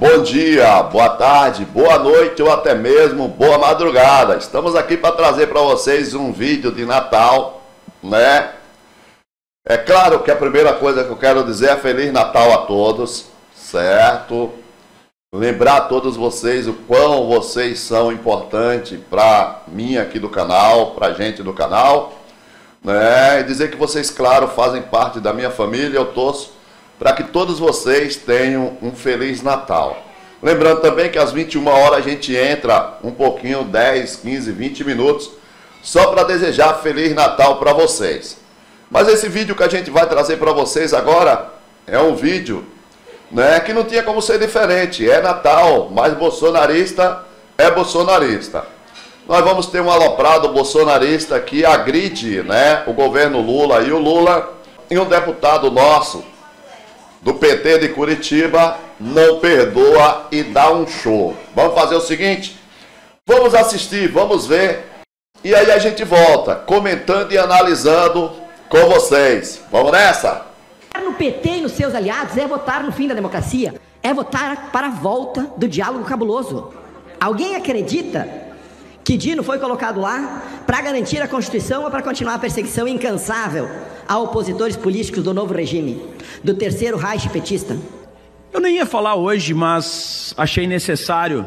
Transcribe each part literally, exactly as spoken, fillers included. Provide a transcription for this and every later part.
Bom dia, boa tarde, boa noite ou até mesmo boa madrugada. Estamos aqui para trazer para vocês um vídeo de Natal, né? É claro que a primeira coisa que eu quero dizer é Feliz Natal a todos, certo? Lembrar a todos vocês o quão vocês são importantes para mim aqui do canal, para a gente do canal, né? E dizer que vocês, claro, fazem parte da minha família. Eu torço para que todos vocês tenham um Feliz Natal. Lembrando também que às vinte e uma horas a gente entra um pouquinho, dez, quinze, vinte minutos, só para desejar Feliz Natal para vocês. Mas esse vídeo que a gente vai trazer para vocês agora é um vídeo, né, que não tinha como ser diferente. É Natal, mas bolsonarista é bolsonarista. Nós vamos ter um aloprado bolsonarista que agride, né, o governo Lula e o Lula, e um deputado nosso do P T de Curitiba não perdoa e dá um show. Vamos fazer o seguinte, vamos assistir, vamos ver, e aí a gente volta comentando e analisando com vocês. Vamos nessa? No P T e nos seus aliados é votar no fim da democracia, é votar para a volta do diálogo cabuloso. Alguém acredita que Dino foi colocado lá para garantir a Constituição ou para continuar a perseguição incansável a opositores políticos do novo regime, do terceiro Reich petista? Eu nem ia falar hoje, mas achei necessário,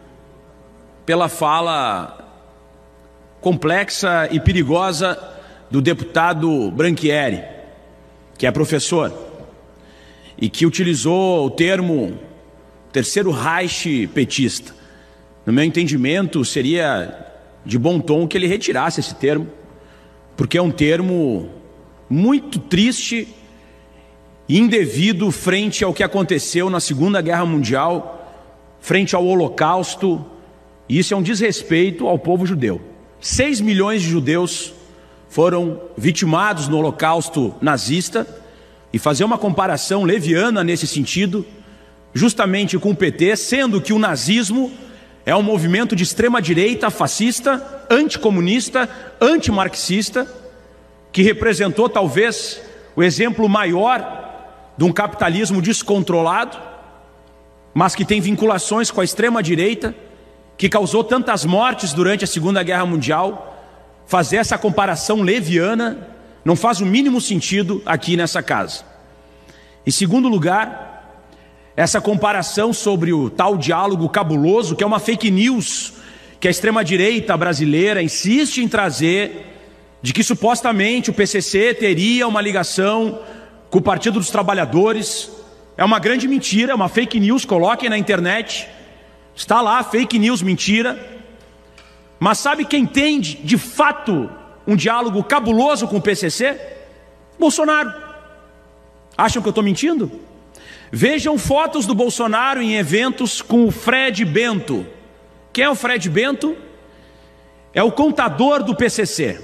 pela fala complexa e perigosa do deputado Branchieri, que é professor, e que utilizou o termo terceiro Reich petista. No meu entendimento, seria de bom tom que ele retirasse esse termo, porque é um termo muito triste e indevido frente ao que aconteceu na Segunda Guerra Mundial, frente ao Holocausto, e isso é um desrespeito ao povo judeu. Seis milhões de judeus foram vitimados no Holocausto nazista, e fazer uma comparação leviana nesse sentido, justamente com o P T, sendo que o nazismo é um movimento de extrema-direita, fascista, anticomunista, antimarxista, que representou talvez o exemplo maior de um capitalismo descontrolado, mas que tem vinculações com a extrema-direita, que causou tantas mortes durante a Segunda Guerra Mundial. Fazer essa comparação leviana não faz o mínimo sentido aqui nessa casa. Em segundo lugar, essa comparação sobre o tal diálogo cabuloso, que é uma fake news que a extrema-direita brasileira insiste em trazer, de que supostamente o P C C teria uma ligação com o Partido dos Trabalhadores, é uma grande mentira, é uma fake news. Coloquem na internet, está lá, fake news, mentira. Mas sabe quem tem de fato um diálogo cabuloso com o P C C? Bolsonaro. Acham que eu estou mentindo? Vejam fotos do Bolsonaro em eventos com o Fred Bento. Quem é o Fred Bento? É o contador do P C C.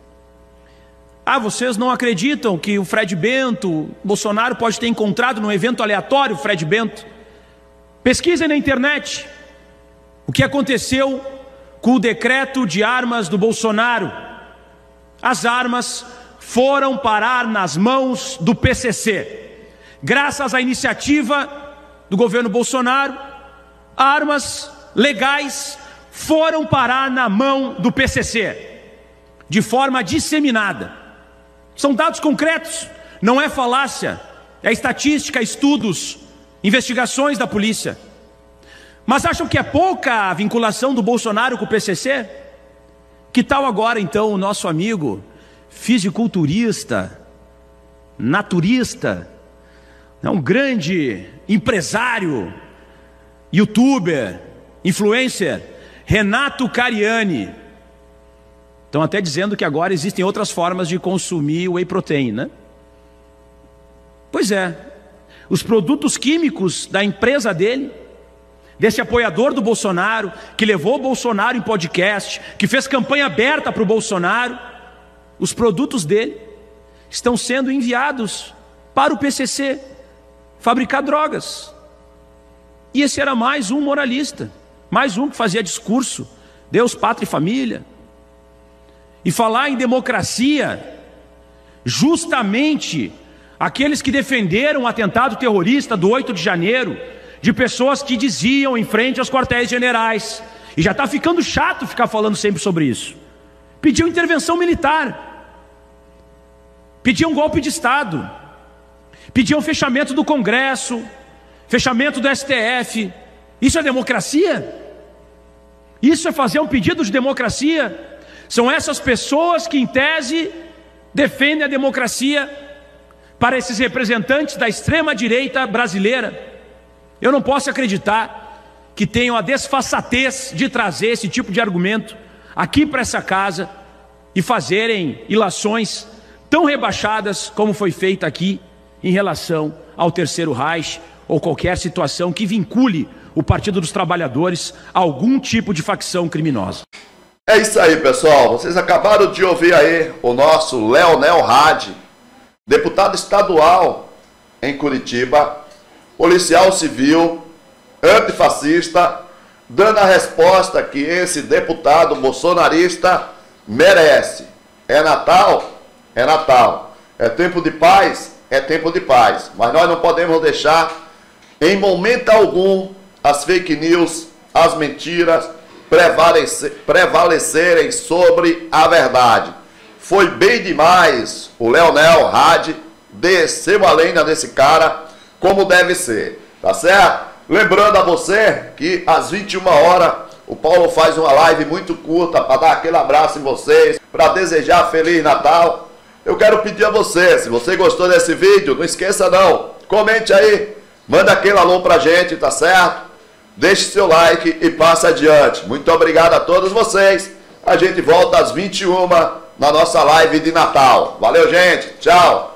Ah, vocês não acreditam que o Fred Bento, Bolsonaro pode ter encontrado num evento aleatório o Fred Bento? Pesquisem na internet o que aconteceu com o decreto de armas do Bolsonaro. As armas foram parar nas mãos do P C C. Graças à iniciativa do governo Bolsonaro, armas legais foram parar na mão do P C C, de forma disseminada. São dados concretos, não é falácia, é estatística, estudos, investigações da polícia. Mas acham que é pouca a vinculação do Bolsonaro com o P C C? Que tal agora então o nosso amigo fisiculturista, naturista, um grande empresário, youtuber, influencer, Renato Cariani? Estão até dizendo que agora existem outras formas de consumir whey protein, né? Pois é, os produtos químicos da empresa dele, desse apoiador do Bolsonaro, que levou o Bolsonaro em podcast, que fez campanha aberta para o Bolsonaro, os produtos dele estão sendo enviados para o P C C fabricar drogas. E esse era mais um moralista, mais um que fazia discurso, Deus, pátria e família. E falar em democracia, justamente aqueles que defenderam o atentado terrorista do oito de janeiro, de pessoas que diziam em frente aos quartéis generais, e já está ficando chato ficar falando sempre sobre isso, pediam intervenção militar, pediam golpe de Estado, pediam fechamento do Congresso, fechamento do S T F. Isso é democracia? Isso é fazer um pedido de democracia? São essas pessoas que, em tese, defendem a democracia para esses representantes da extrema-direita brasileira. Eu não posso acreditar que tenham a desfaçatez de trazer esse tipo de argumento aqui para essa casa e fazerem ilações tão rebaixadas como foi feita aqui em relação ao Terceiro Reich ou qualquer situação que vincule o Partido dos Trabalhadores a algum tipo de facção criminosa. É isso aí, pessoal. Vocês acabaram de ouvir aí o nosso Leonel Hadi, deputado estadual em Curitiba, policial civil, antifascista, dando a resposta que esse deputado bolsonarista merece. É Natal? É Natal. É tempo de paz? É tempo de paz. Mas nós não podemos deixar, em momento algum, as fake news, as mentiras prevalecer, prevalecerem sobre a verdade. Foi bem demais. O Leonel Hadi desceu a lenha desse cara como deve ser, tá certo? Lembrando a você que às vinte e uma horas o Paulo faz uma live muito curta para dar aquele abraço em vocês, para desejar Feliz Natal. Eu quero pedir a você, se você gostou desse vídeo, não esqueça não, comente aí, manda aquele alô pra gente, tá certo? Deixe seu like e passe adiante. Muito obrigado a todos vocês. A gente volta às vinte e uma na nossa live de Natal. Valeu, gente. Tchau.